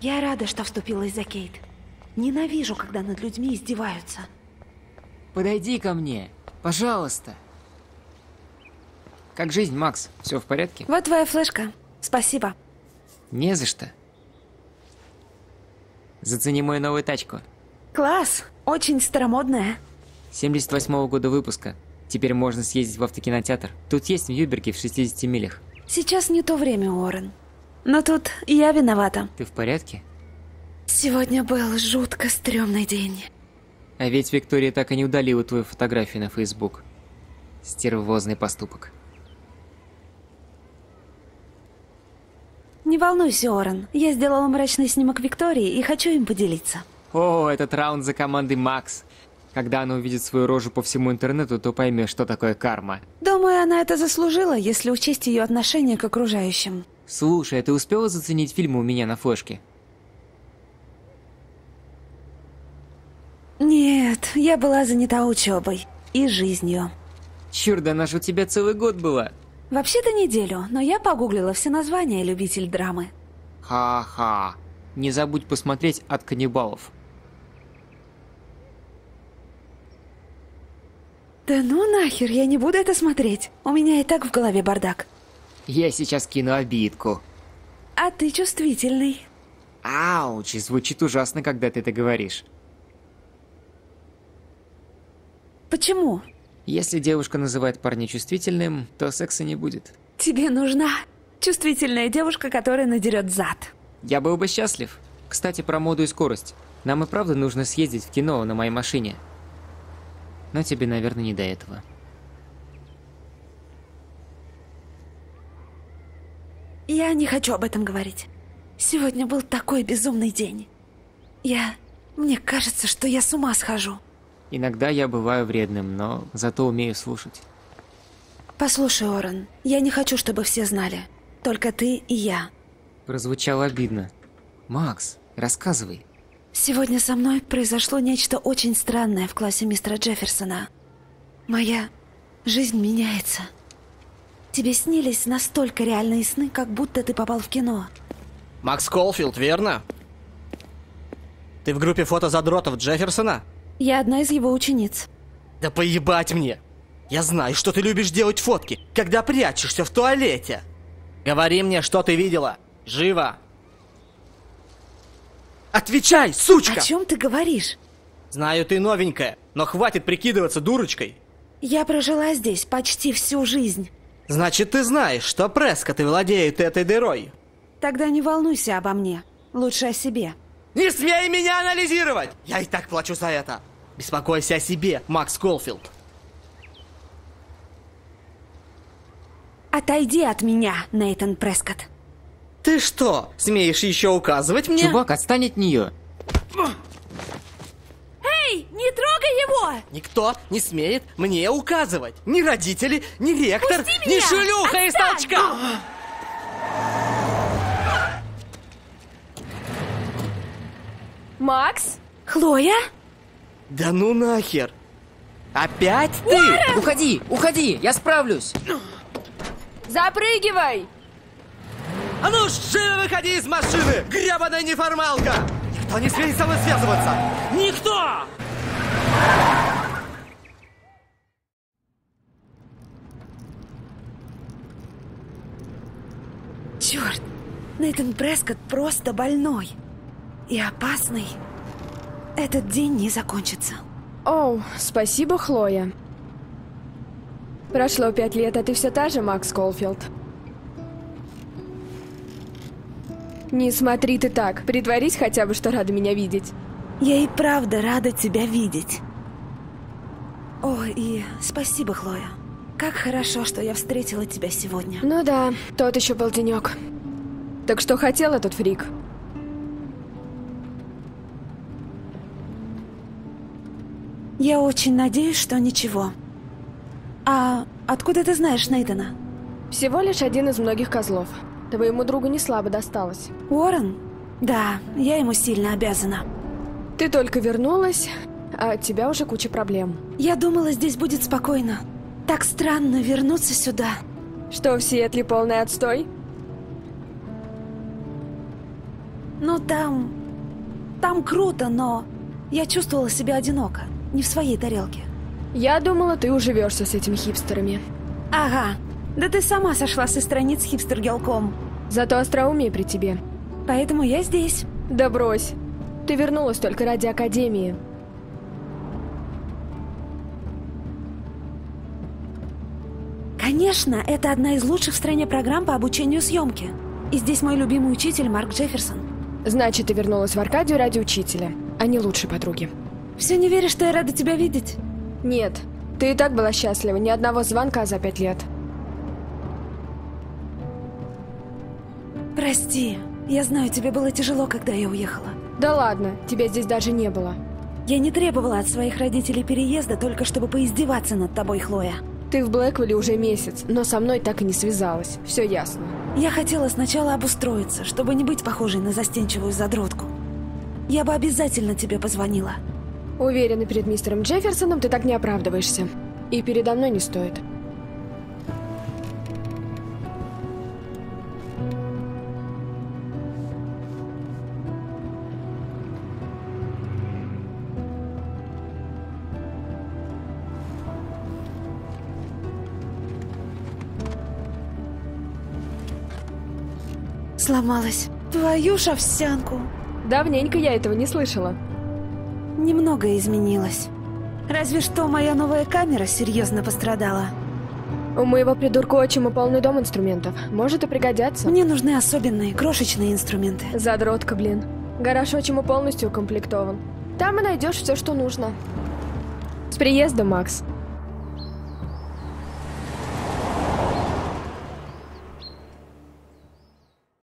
Я рада, что вступилась за Кейт. Ненавижу, когда над людьми издеваются. Подойди ко мне, пожалуйста. Как жизнь, Макс? Все в порядке? Вот твоя флешка. Спасибо. Не за что. Зацени мою новую тачку. Класс. Очень старомодная. 78-го года выпуска. Теперь можно съездить в автокинотеатр. Тут есть в Ньюберге в 60 милях. Сейчас не то время, Уоррен. Но тут я виновата. Ты в порядке? Сегодня был жутко стрёмный день. А ведь Виктория так и не удалила твою фотографию на Facebook. Стервозный поступок. Не волнуйся, Уоррен. Я сделала мрачный снимок Виктории и хочу им поделиться. О, этот раунд за командой Макс. Когда она увидит свою рожу по всему интернету, то поймешь, что такое карма. Думаю, она это заслужила, если учесть ее отношение к окружающим. Слушай, а ты успела заценить фильмы у меня на флешке? Нет, я была занята учебой и жизнью. Чёрт, да она же у тебя целый год была. Вообще-то неделю, но я погуглила все названия, любитель драмы. Ха-ха. Не забудь посмотреть «От каннибалов». Да ну нахер, я не буду это смотреть. У меня и так в голове бардак. Я сейчас кину обидку. А ты чувствительный. Ауч, звучит ужасно, когда ты это говоришь. Почему? Если девушка называет парня чувствительным, то секса не будет. Тебе нужна чувствительная девушка, которая надерет зад. Я был бы счастлив. Кстати, про моду и скорость. Нам и правда нужно съездить в кино на моей машине. Но тебе, наверное, не до этого. Я не хочу об этом говорить. Сегодня был такой безумный день. Мне кажется, что я с ума схожу. Иногда я бываю вредным, но зато умею слушать. Послушай, Уоррен, я не хочу, чтобы все знали. Только ты и я. Прозвучало обидно. Макс, рассказывай. Сегодня со мной произошло нечто очень странное в классе мистера Джефферсона. Моя жизнь меняется. Тебе снились настолько реальные сны, как будто ты попал в кино. Макс Колфилд, верно? Ты в группе фотозадротов Джефферсона? Я одна из его учениц. Да поебать мне! Я знаю, что ты любишь делать фотки, когда прячешься в туалете. Говори мне, что ты видела. Живо! Отвечай, сучка! О чем ты говоришь? Знаю, ты новенькая, но хватит прикидываться дурочкой. Я прожила здесь почти всю жизнь. Значит, ты знаешь, что Прескотт и владеет этой дырой. Тогда не волнуйся обо мне. Лучше о себе. Не смей меня анализировать! Я и так плачу за это. Беспокойся о себе, Макс Колфилд. Отойди от меня, Нейтан Прескотт. Ты что, смеешь еще указывать мне? Чувак, отстань от нее. Эй, не трогай его! Никто не смеет мне указывать. Ни родители, ни ректор, Пусти ни меня! шлюха из Отстань! толчка! Макс? Хлоя? Да ну нахер! Опять ты? Уходи, уходи, я справлюсь. Запрыгивай! А ну, живо выходи из машины, гребаная неформалка! Никто не смеет со мной связываться! Никто! Черт, Нейтан Прескотт просто больной. И опасный. Этот день не закончится. Оу, спасибо, Хлоя. Прошло 5 лет, а ты все та же, Макс Колфилд. Не смотри ты так. Притворись хотя бы, что рада меня видеть. Я и правда рада тебя видеть. О, и спасибо, Хлоя. Как хорошо, что я встретила тебя сегодня. Ну да, тот еще был денек. Так что хотел этот фрик? Я очень надеюсь, что ничего. А откуда ты знаешь Нейтана? Всего лишь один из многих козлов. Твоему другу не слабо досталось. Уоррен? Да, я ему сильно обязана. Ты только вернулась, а от тебя уже куча проблем. Я думала, здесь будет спокойно. Так странно вернуться сюда. Что, в Сиэтле полный отстой? Ну, там круто, но я чувствовала себя одиноко, не в своей тарелке. Я думала, ты уживешься с этими хипстерами. Ага, да ты сама сошла со страниц хипстер-гелком. Зато остроумие при тебе. Поэтому я здесь. Да брось. Ты вернулась только ради Академии. Конечно, это одна из лучших в стране программ по обучению съемки. И здесь мой любимый учитель Марк Джефферсон. Значит, ты вернулась в Аркадию ради учителя, а не лучшей подруги. Все не веришь, что я рада тебя видеть? Нет, ты и так была счастлива, ни одного звонка за 5 лет. Прости, я знаю, тебе было тяжело, когда я уехала. Да ладно, тебя здесь даже не было. Я не требовала от своих родителей переезда, только чтобы поиздеваться над тобой, Хлоя. Ты в Блэквилле уже месяц, но со мной так и не связалась. Все ясно. Я хотела сначала обустроиться, чтобы не быть похожей на застенчивую задротку. Я бы обязательно тебе позвонила. Уверена, перед мистером Джефферсоном ты так не оправдываешься. И передо мной не стоит. Сломалась. Твою ж овсянку. Давненько я этого не слышала. Немного изменилось. Разве что моя новая камера серьезно пострадала. У моего придурка-отчима полный дом инструментов. Может и пригодятся. Мне нужны особенные, крошечные инструменты. Задротка, блин. Гараж отчима полностью укомплектован. Там и найдешь все, что нужно. С приездом, Макс.